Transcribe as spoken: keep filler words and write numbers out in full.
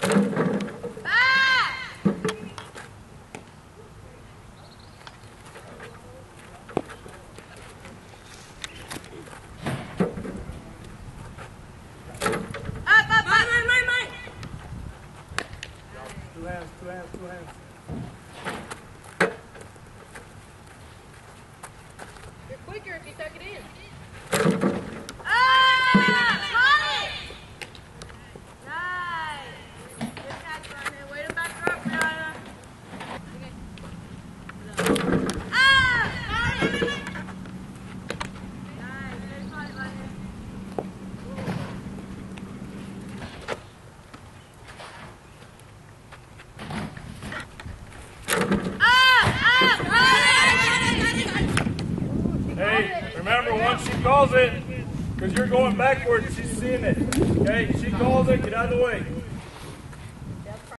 Two hands, two hands, two hands. You're quicker if you tuck it in. Ah! Got it! Nice. Good catch, Ryan. Way to back her up, Brianna. Ah! Got it! Nice. Good shot, Ryan. Hey, remember once she calls it, because you're going backwards, she's seeing it. Okay, she calls it, get out of the way.